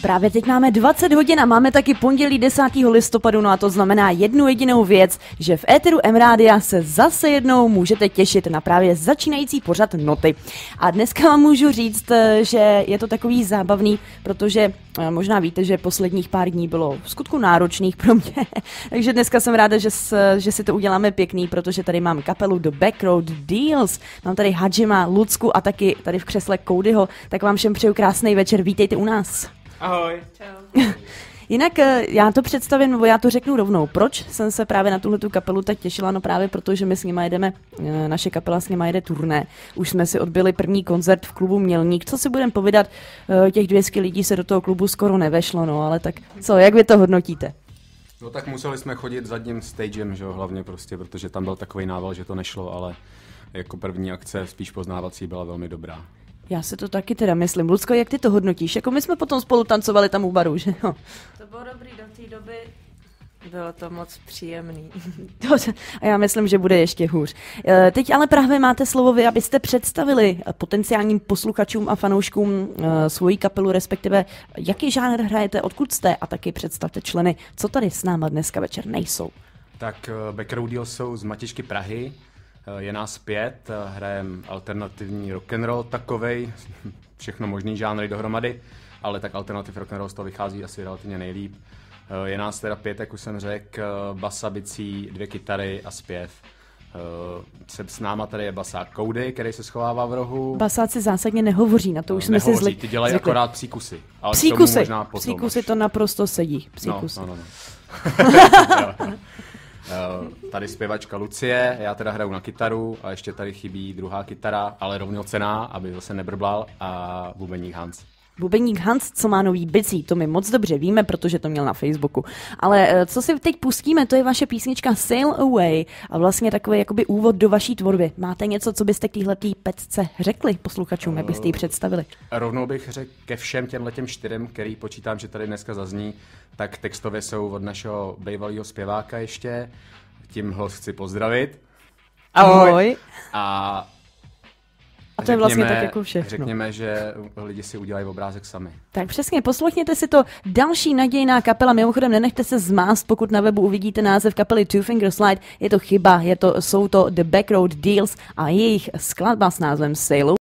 Právě teď máme 20 hodin a máme taky pondělí 10. listopadu, no a to znamená jednu jedinou věc, že v éteru M-Rádia se zase jednou můžete těšit na právě začínající pořad Noty. A dneska vám můžu říct, že je to takový zábavný, protože možná víte, že posledních pár dní bylo v skutku náročných pro mě, takže dneska jsem ráda, že si to uděláme pěkný, protože tady mám kapelu The Backroad Deals, mám tady Hadžima, Lucku a taky tady v křesle Codyho, tak vám všem přeju krásný večer, vítejte u nás. Ahoj. Čau. Jinak já to představím, nebo já to řeknu rovnou. Proč jsem se právě na tuhletu kapelu tak těšila? No právě proto, že my s nima jedeme, naše kapela s nima jede turné. Už jsme si odbyli první koncert v klubu Mělník. Co si budeme povídat, těch 200 lidí se do toho klubu skoro nevešlo, no ale tak co, jak vy to hodnotíte? No tak museli jsme chodit zadním stagem, že jo, hlavně prostě, protože tam byl takový nával, že to nešlo, ale jako první akce, spíš poznávací, byla velmi dobrá. Já si to taky teda myslím. Lucko, jak ty to hodnotíš? Jako my jsme potom spolu tancovali tam u baru, že jo? To bylo dobrý do té doby. Bylo to moc příjemný. A já myslím, že bude ještě hůř. Teď ale právě máte slovo vy, abyste představili potenciálním posluchačům a fanouškům svoji kapelu, respektive jaký žánr hrajete, odkud jste a taky představte členy, co tady s náma dneska večer nejsou. Tak Backroad Deals jsou z Matičky Prahy, je nás 5, hrajeme alternativní rock'n'roll takovej, všechno možný žánry dohromady, ale tak alternativ rock'n'roll z toho vychází asi relativně nejlíp. Je nás teda 5, jak už jsem řekl, basa, bicí, 2 kytary a zpěv. S náma tady je basák Cody, který se schovává v rohu. Basáci zásadně nehovoří, na to už jsme si zvykli. Ty dělají akorát psíkusy. Ale psíkusy to naprosto sedí. Psíkusy. No. Tady zpěvačka Lucie, já teda hraju na kytaru a ještě tady chybí druhá kytara, ale rovnocenná, aby zase nebrblal, a bubeník Hans. Bubeník Hans, co má nový bicí, to my moc dobře víme, protože to měl na Facebooku. Ale co si teď pustíme, to je vaše písnička Sail Away a vlastně takový jakoby úvod do vaší tvorby. Máte něco, co byste k téhletý pecce řekli posluchačům, jak byste ji představili? Rovnou bych řekl ke všem těmhletěm 4, který počítám, že tady dneska zazní, tak textově jsou od našeho bývalého zpěváka ještě. Tím ho chci pozdravit. Ahoj. A to je vlastně tak jako všechno. Řekněme, že lidi si udělají obrázek sami. Tak přesně, poslechněte si to. Další nadějná kapela. Mimochodem, nenechte se zmást, pokud na webu uvidíte název kapely Two Finger Slide. Je to chyba, jsou to The Backroad Deals a jejich skladba s názvem Sail